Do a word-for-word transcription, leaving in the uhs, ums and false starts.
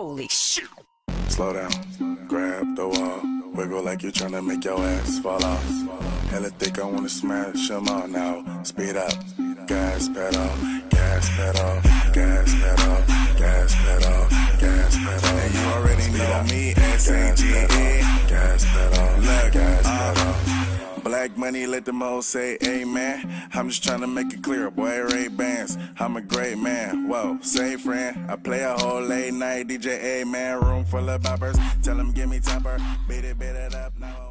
Holy shit. Slow down, grab the wall, wiggle like you're trying to make your ass fall off. Hella thick, I wanna smash them all now. Speed up, gas pedal, gas pedal, gas pedal, gas pedal, gas pedal. And you already know me, S A G E. Gas pedal, look, gas pedal. Black money, let them all say amen. I'm just trying to make it clear, boy, Ray Bans. I'm a great man, whoa, say friend. I play a whole late night D J, amen. Room full of boppers, tell them give me topper. Beat it, beat it up now.